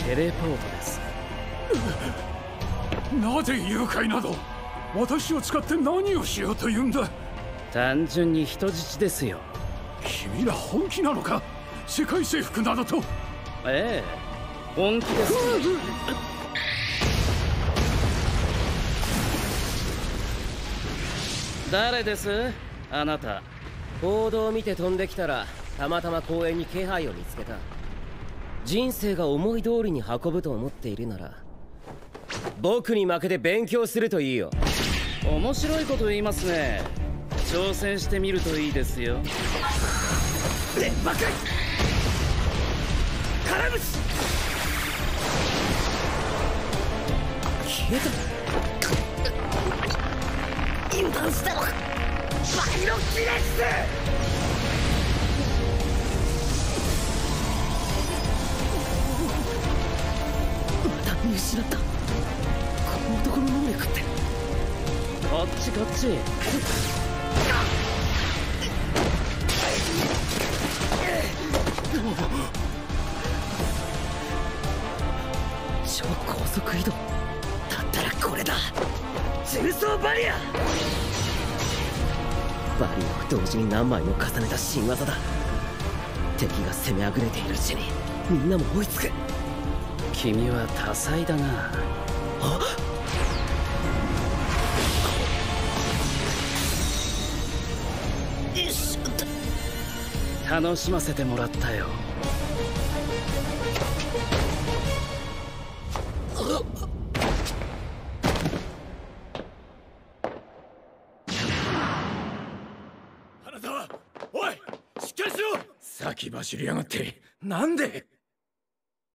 テレポートです。 なぜ誘拐など。私を使って何をしようというんだ。 単純に人質ですよ。 君ら本気なのか。世界征服などと。 ええ、本気です。誰です？あなた。 報道を見て飛んできたらたまたま公園に気配を見つけた。人生が思い通りに運ぶと思っているなら僕に負けて勉強するといいよ。 面白いこと言いますね。挑戦してみるといいですよ。 でっばかい空ぶし消えた。油断したろバイロキネス。また見失った。この男の能力って。 こっちこっち。 超高速移動だったらこれだ。重装バリア。バリアを同時に何枚も重ねた新技だ。敵が攻めあぐれているうちにみんなも追いつく。 君は多彩だな。 あよし楽しませてもらったよ。 あなたはおいしっかりしろ。先走りやがって。なんで。